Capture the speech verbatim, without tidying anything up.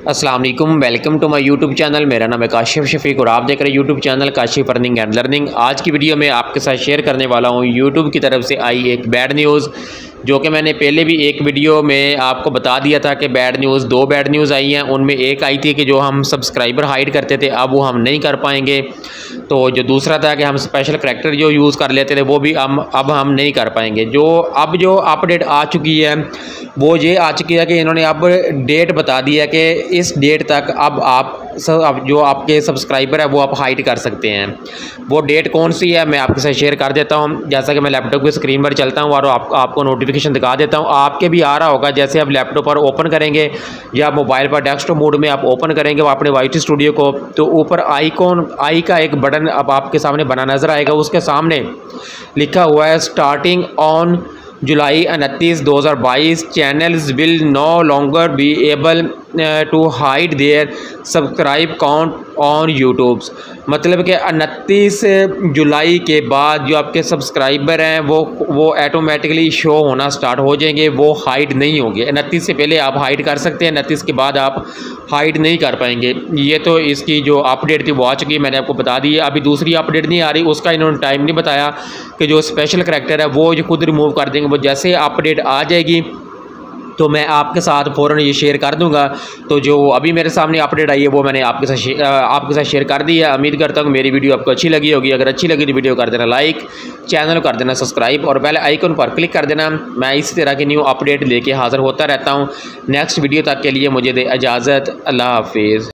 अस्सलाम वालेकुम, welcome to my YouTube channel. मेरा नाम है काशिफ शफीक और आप देख रहे हैं YouTube channel Kashif earning and learning. आज की वीडियो में आपके साथ शेयर करने वाला हूं यूट्यूब की तरफ से आई एक बैड न्यूज़, जो कि मैंने पहले भी एक वीडियो में आपको बता दिया था कि बैड न्यूज़ दो बैड न्यूज़ आई हैं। उनमें एक आई थी कि जो हम सब्सक्राइबर हाइड करते थे अब वो हम नहीं कर पाएंगे, तो जो दूसरा था कि हम स्पेशल करैक्टर जो यूज़ कर लेते थे वो भी हम अब हम नहीं कर पाएंगे। जो अब जो अपडेट आ चुकी है वो ये आ चुकी है कि इन्होंने अब डेट बता दी है कि इस डेट तक अब आप सब अब जो आपके सब्सक्राइबर है वो आप हाइड कर सकते हैं। वो डेट कौन सी है मैं आपके साथ शेयर कर देता हूं। जैसा कि मैं लैपटॉप की स्क्रीन पर चलता हूं और आप, आपको नोटिफिकेशन दिखा देता हूं। आपके भी आ रहा होगा, जैसे आप लैपटॉप पर ओपन करेंगे या मोबाइल पर डेस्कटॉप मोड में आप ओपन करेंगे अपने वाईटी स्टूडियो को, तो ऊपर आइकॉन आई का एक बटन अब आपके सामने बना नज़र आएगा। उसके सामने लिखा हुआ है स्टार्टिंग ऑन जुलाई उनतीस दो हज़ार बाईस channels will no longer be able to hide their subscribe count on YouTube. मतलब कि उनतीस जुलाई के बाद जो आपके सब्सक्राइबर हैं वो वो ऑटोमेटिकली शो होना स्टार्ट हो जाएंगे, वो हाइड नहीं होंगे। उनतीस से पहले आप हाइड कर सकते हैं, उनतीस के बाद आप हाइड नहीं कर पाएंगे। ये तो इसकी जो अपडेट थी वो आ चुकी है, मैंने आपको बता दी है। अभी दूसरी अपडेट नहीं आ रही, उसका इन्होंने टाइम नहीं बताया कि जो स्पेशल करैक्टर है वो जो खुद रिमूव कर देंगे। वो जैसे अपडेट आ जाएगी तो मैं आपके साथ फ़ौरन ये शेयर कर दूंगा। तो जो अभी मेरे सामने अपडेट आई है वो मैंने आपके साथ आपके साथ शेयर कर दी है। उम्मीद करता हूँ मेरी वीडियो आपको अच्छी लगी होगी। अगर अच्छी लगी तो वीडियो कर देना लाइक, चैनल कर देना सब्सक्राइब और बेल आइकन पर क्लिक कर देना। मैं इसी तरह की न्यू अपडेट लेके हाज़िर होता रहता हूँ। नेक्स्ट वीडियो तक के लिए मुझे दे इजाज़त। अल्लाह हाफिज़।